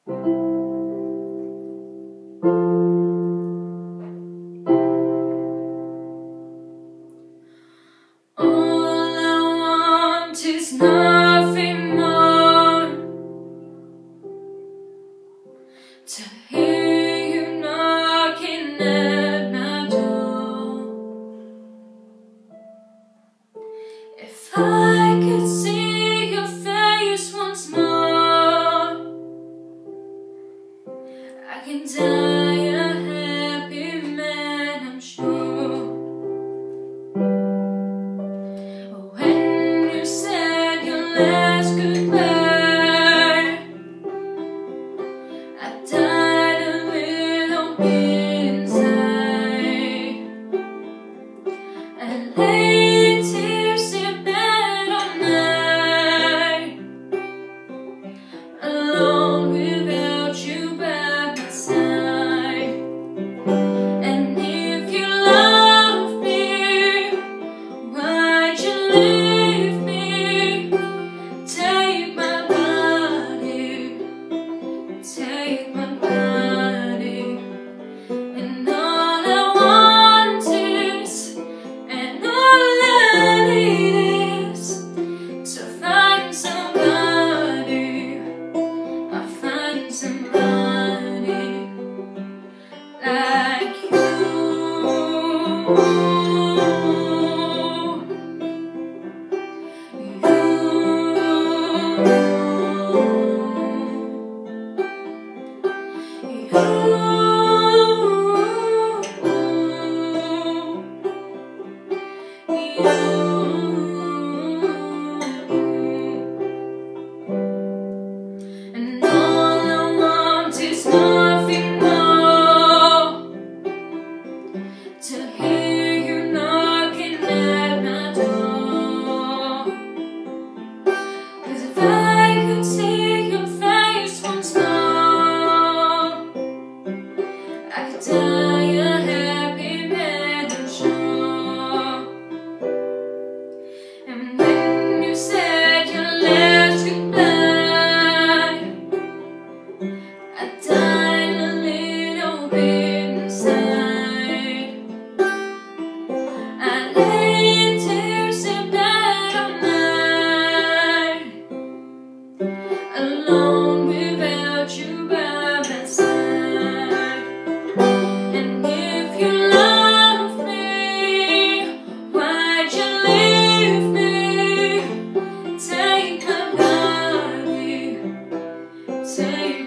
All I want is nothing more, to hear you knocking at my door. If I could see your face once more, I can die a happy man, I'm sure. When you said your last goodbye, I died a little bit inside. I lay in tears in bed all night, alone without you by my side. And if you love me, why'd you leave me? Take my body, take my body. And all I want is, and all I need is, to find somebody, I find somebody like And all I want is nothing more, to hear you knocking at my door. 'Cause if I could see your face once more, I could die a happy man, I'm sure. And when you said your last goodbye, I died a little bit inside. I lay in tears in bed all night, alone without you by my side. And if you love me, why'd you leave me? Take my body, take